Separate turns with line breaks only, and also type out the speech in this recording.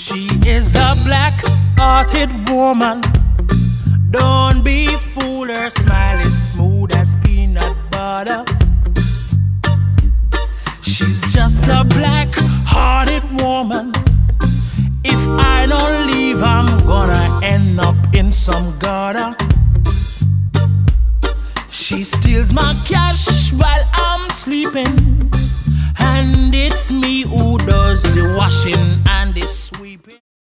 She is a black-hearted woman. Don't be fooled, her smile is smooth as peanut butter. She's just a black-hearted woman. If I don't leave, I'm gonna end up in some gutter. She steals my cash while I'm sleeping, and it's me who does the washing and the sweeping.